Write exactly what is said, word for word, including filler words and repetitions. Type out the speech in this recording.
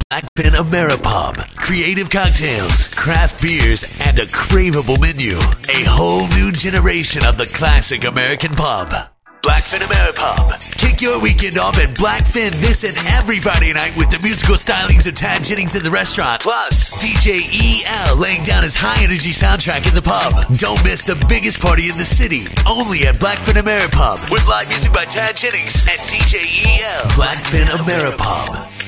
Blackfin Ameripub. Creative cocktails, craft beers, and a craveable menu. A whole new generation of the classic American pub. Blackfin Ameripub. Kick your weekend off at Blackfin this and every Friday night with the musical stylings of Tad Jennings in the restaurant. Plus, D J E L laying down his high-energy soundtrack in the pub. Don't miss the biggest party in the city. Only at Blackfin Ameripub with live music by Tad Jennings and D J E L. Blackfin Ameripub.